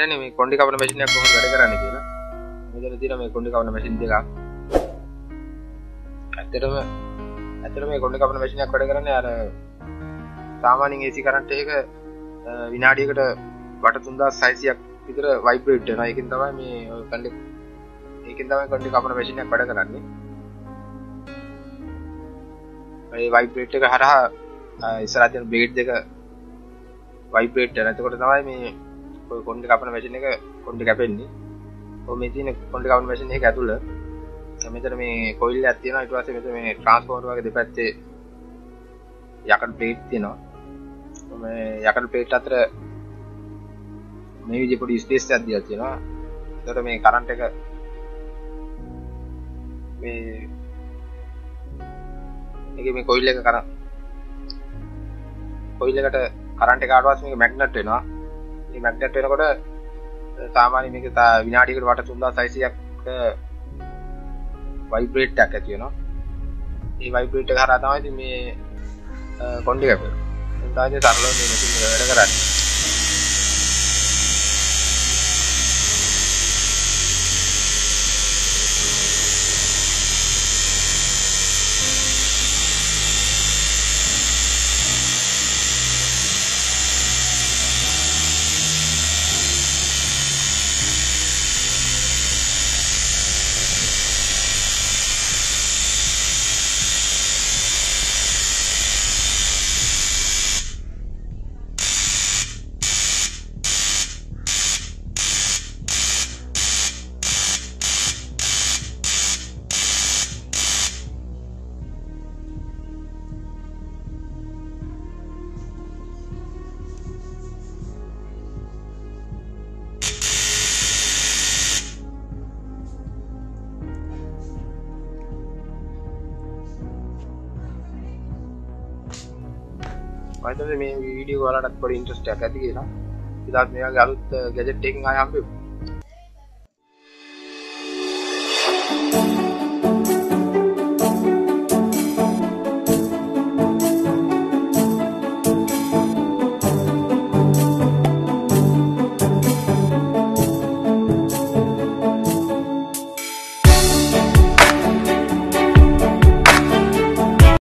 කියන්නේ මේ කොණ්ඩේ කපන මැෂින් එකක් කොහොමද වැඩ කරන්නේ කියලා. මෙතන තියෙන මේ කොණ්ඩේ කපන මැෂින් දෙකක්. ඇත්තටම මේ කොණ්ඩේ කපන මැෂින් එකක් වැඩ කරන්නේ අර සාමාන්‍යයෙන් AC කරන්ට් එක විනාඩියකට වට 3600ක් විතර වයිබ්‍රේට් වෙනවා. ඒකෙන් තමයි මේ කොණ්ඩේ කපන මැෂින් එකක් වැඩ කරන්නේ. මේ වයිබ්‍රේට් එක හරහා ඉස්සරහ තියෙන බ්ලේඩ් දෙක වයිබ්‍රේට් වෙනවා. එතකොට තමයි මේ කොණ්ඩේ කපන මැෂින් එක කොණ්ඩේ කැපෙන්නේ. ඔය මේ තියෙන කොණ්ඩේ කපන මැෂින් එක ඇතුළ මෙතන මේ කොයිල් එකක් තියෙනවා. ඊට පස්සේ මෙතන මේ ට්‍රාන්ස්ෆෝමර් වගේ දෙපැත්තේ යකඩ ප්ලේට් තියෙනවා. මේ යකඩ ප්ලේට් අතර මේ විදිහේ පොඩි ස්පේස් එකක් දීලා තියෙනවා. එතකොට මේ කරන්ට් එක මේකේ මේ කොයිල් එකට කරන්ට් එක ආවට පස්සේ මේක මැග්නට් වෙනවා. මේ මැග්නට් වෙනකොට සාමාන්‍ය මේක විනාඩියකට වට 3600ක් වයිබ්‍රේට් එකක් ඇති වෙනවා. මේ වයිබ්‍රේට් එක හරහා තමයි ඉතින් මේ කොණ්ඩේ කැපෙන්නේ. එතන තමයි සරලව මේ මැෂින් එක වැඩ කරන්නේ. මම හිතන්නේ මේ වීඩියෝ වලටත් පොඩි ඉන්ට්‍රස්ට් එකක් ඇති කියලා. ඉතින් මේ වගේ අලුත් ගැජට් එකකින් ආයෙ හම්බෙමු.